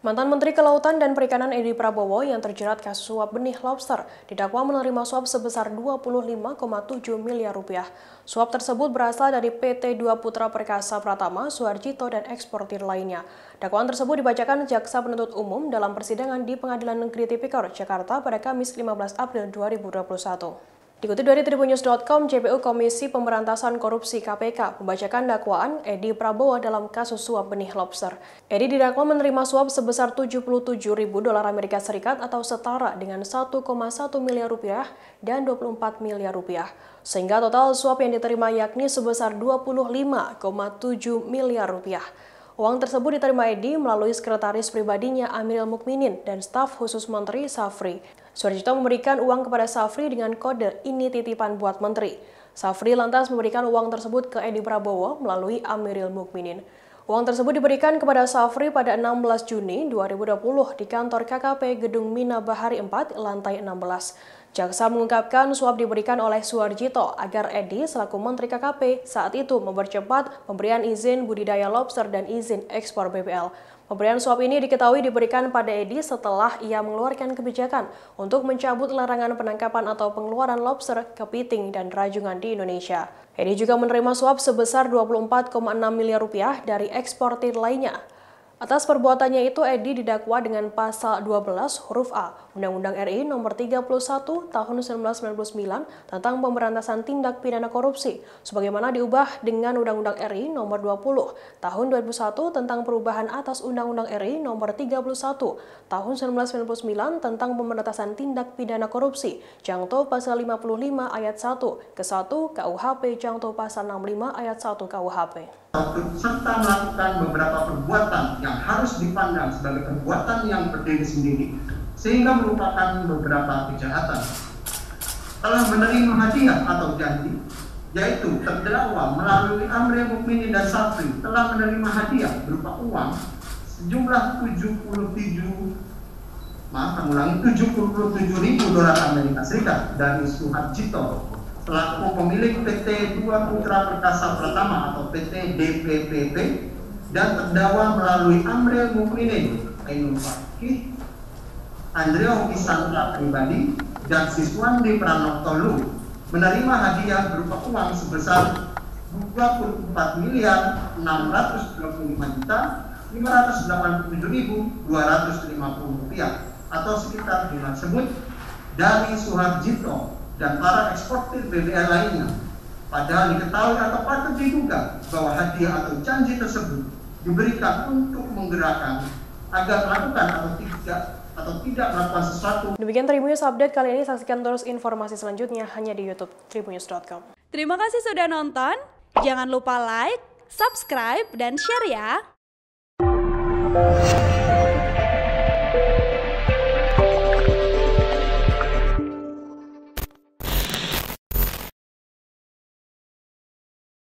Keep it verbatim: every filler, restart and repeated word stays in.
Mantan Menteri Kelautan dan Perikanan Edi Prabowo yang terjerat kasus suap benih lobster didakwa menerima suap sebesar dua puluh lima koma tujuh miliar rupiah. Suap tersebut berasal dari P T dua Putra Perkasa Pratama, Suharjito, dan eksportir lainnya. Dakwaan tersebut dibacakan Jaksa Penuntut Umum dalam persidangan di Pengadilan Negeri Tipikor, Jakarta pada Kamis lima belas April dua ribu dua puluh satu. Dikutip dari tribunnews dot com, J P U Komisi Pemberantasan Korupsi K P K membacakan dakwaan Edi Prabowo dalam kasus suap benih lobster. Edi didakwa menerima suap sebesar tujuh puluh tujuh ribu dolar Amerika Serikat atau setara dengan satu koma satu miliar rupiah dan dua puluh empat miliar rupiah. Sehingga total suap yang diterima yakni sebesar dua puluh lima koma tujuh miliar rupiah. Uang tersebut diterima Edi melalui sekretaris pribadinya Amiril Mukminin dan staf khusus Menteri Safri. Suharjito memberikan uang kepada Safri dengan kode "ini titipan buat menteri". Safri lantas memberikan uang tersebut ke Edi Prabowo melalui Amiril Mukminin. Uang tersebut diberikan kepada Safri pada enam belas Juni dua ribu dua puluh di kantor K K P Gedung Mina Bahari empat, lantai enam belas. Jaksa mengungkapkan suap diberikan oleh Suharjito agar Edi selaku Menteri K K P saat itu mempercepat pemberian izin budidaya lobster dan izin ekspor B P L. Pemberian suap ini diketahui diberikan pada Edi setelah ia mengeluarkan kebijakan untuk mencabut larangan penangkapan atau pengeluaran lobster, kepiting, dan rajungan di Indonesia. Edi juga menerima suap sebesar dua puluh empat koma enam miliar rupiah dari eksportir lainnya. Atas perbuatannya itu, Edi didakwa dengan pasal dua belas huruf A Undang-Undang R I nomor tiga puluh satu tahun seribu sembilan ratus sembilan puluh sembilan tentang pemberantasan tindak pidana korupsi, sebagaimana diubah dengan Undang-Undang R I nomor dua puluh tahun dua ribu satu tentang perubahan atas Undang-Undang R I nomor tiga puluh satu tahun seribu sembilan ratus sembilan puluh sembilan tentang pemberantasan tindak pidana korupsi, Jangto pasal lima puluh lima ayat satu ke satu K U H P Jangto pasal enam puluh lima ayat satu K U H P. Serta melakukan beberapa perbuatan yang harus dipandang sebagai perbuatan yang berdiri sendiri sehingga merupakan beberapa kejahatan. Telah menerima hadiah atau janji, yaitu terdakwa melalui Amiril Mukminin dan Safri telah menerima hadiah berupa uang sejumlah tujuh puluh tujuh maaf mengulangi tujuh puluh tujuh ribu dolar Amerika Serikat dari Suharjito selaku pemilik P T dua Putra Perkasa Pratama atau P T D P P P dan terdakwa melalui Amiril Mukminin, Ainul Fakih, Andrea Wisanta pribadi, dan Siswandi Pranotolu menerima hadiah berupa uang sebesar dua puluh empat miliar enam ratus dua puluh lima juta lima ratus delapan puluh tujuh ribu dua ratus lima puluh rupiah atau sekitar jumlah tersebut dari Suharjito dan para eksportir B B L lainnya. Padahal diketahui atau patut diduga bahwa hadiah atau janji tersebut diberikan untuk menggerakkan agar melakukan atau tidak atau tidak melakukan sesuatu. Demikian Tribunnews Update kali ini, saksikan terus informasi selanjutnya hanya di YouTube tribunnews dot com. Terima kasih sudah nonton. Jangan lupa like, subscribe, dan share ya.